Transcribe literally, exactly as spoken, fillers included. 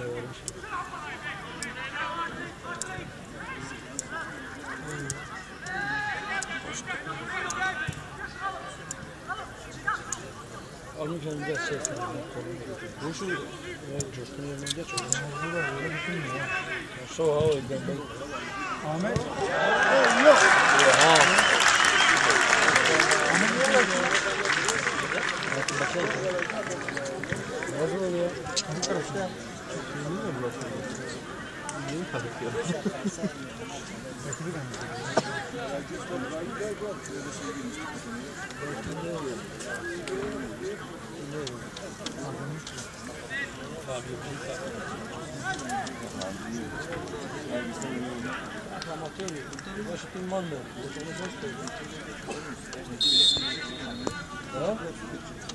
Almış önünde şey sanırım. Bu şu coşkun yerine geç olur. Bu da öyle bütün ya. Soğuğa o yüzden ben. Ahmet? Yok. Ha. Nasıl oluyor? Bu tarafta. Bilmiyorum burası. Niye kalkıyor? Başka manda. Ha?